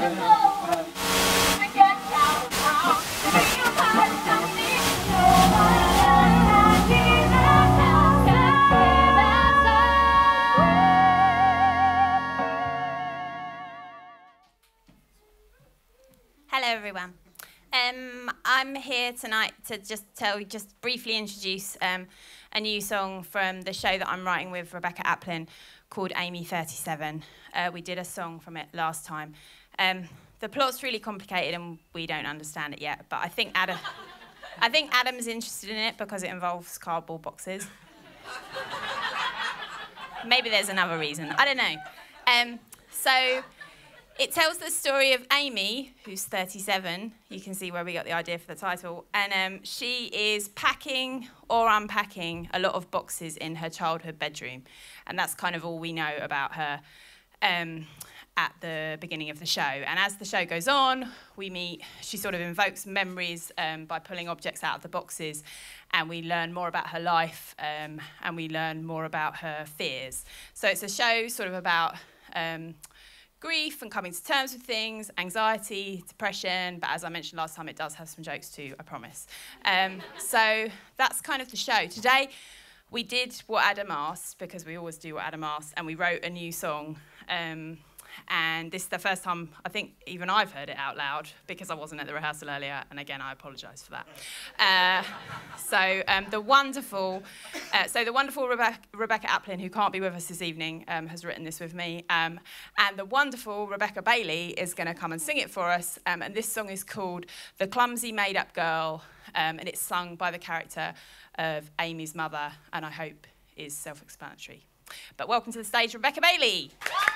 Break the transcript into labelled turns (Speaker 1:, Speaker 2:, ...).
Speaker 1: Hello everyone. I'm here tonight to just briefly introduce a new song from the show that I'm writing with Rebecca Applin called Amy 37. We did a song from it last time. The plot's really complicated and we don't understand it yet, but I think Adam's interested in it because it involves cardboard boxes. Maybe there's another reason, I don't know. So it tells the story of Amy, who's 37. You can see where we got the idea for the title. And she is packing or unpacking a lot of boxes in her childhood bedroom. And that's kind of all we know about her at the beginning of the show. And as the show goes on, she sort of invokes memories by pulling objects out of the boxes. And we learn more about her life and we learn more about her fears. So it's a show sort of about grief and coming to terms with things, anxiety, depression, but as I mentioned last time, it does have some jokes too, I promise. So that's kind of the show. Today, we did what Adam asked, because we always do what Adam asked, and we wrote a new song. And this is the first time I think even I've heard it out loud, because I wasn't at the rehearsal earlier, and again, I apologise for that. The wonderful Rebecca Applin, who can't be with us this evening, has written this with me, and the wonderful Rebecca Bailey is going to come and sing it for us, and this song is called The Clumsy Made-Up Girl, and it's sung by the character of Amy's mother, and I hope is self-explanatory. But welcome to the stage, Rebecca Bailey.